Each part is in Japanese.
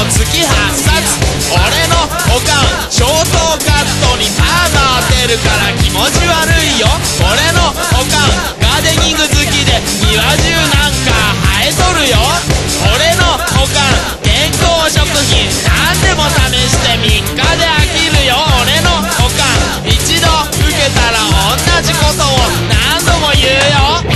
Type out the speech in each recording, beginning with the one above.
月8冊。俺のおかんショートカットにパーマ当てるから気持ち悪いよ。俺のおかんガーデニング好きで庭中なんか生えとるよ。俺のおかん健康食品何でも試して3日で飽きるよ。俺のおかん一度受けたら同じことを何度も言うよ。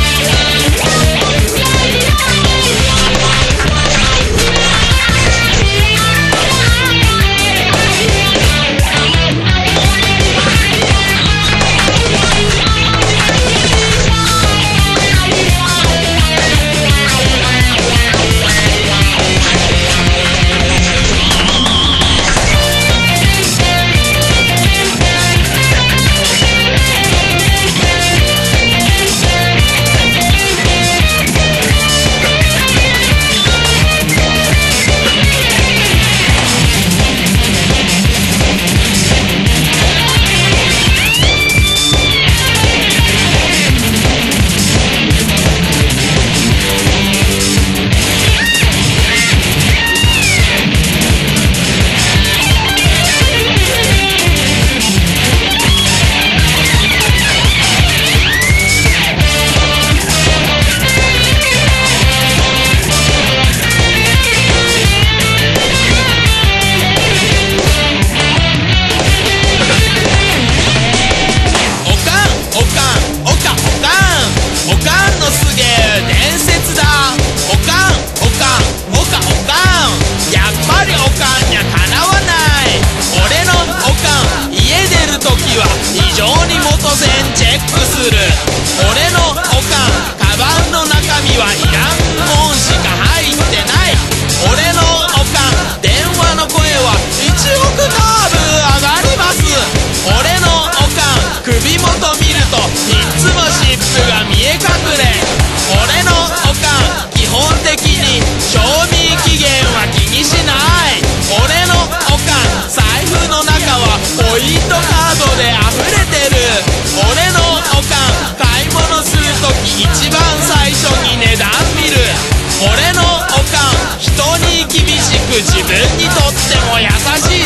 異常に元栓チェックする。俺のおかんカバンの中身はいらんもんしか入ってない。俺のおかん電話の声は1オクターブ上がります。俺のおかん首元見ると3つも湿布が見え隠れ。俺のおかん基本的に賞味期限は気にしない。俺のおかん財布の中はポイントカードで溢れてる。俺のおかん買い物するとき一番最初に値段見る。俺のおかん人に厳しく自分にとっても優しい。